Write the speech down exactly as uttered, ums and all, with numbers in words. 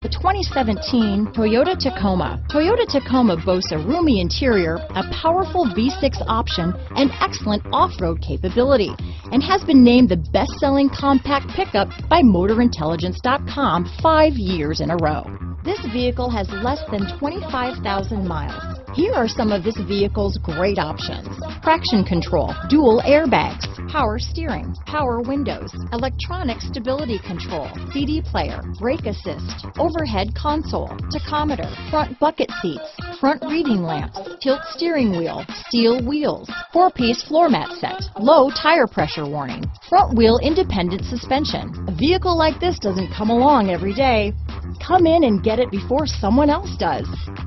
The twenty seventeen Toyota Tacoma. Toyota Tacoma boasts a roomy interior, a powerful V six option, and excellent off-road capability, and has been named the best-selling compact pickup by Motor Intelligence dot com five years in a row. This vehicle has less than twenty-five thousand miles. Here are some of this vehicle's great options: traction control, dual airbags, power steering, power windows, electronic stability control, C D player, brake assist, overhead console, tachometer, front bucket seats, front reading lamps, tilt steering wheel, steel wheels, four-piece floor mat set, low tire pressure warning, front wheel independent suspension. A vehicle like this doesn't come along every day. Come in and get it before someone else does.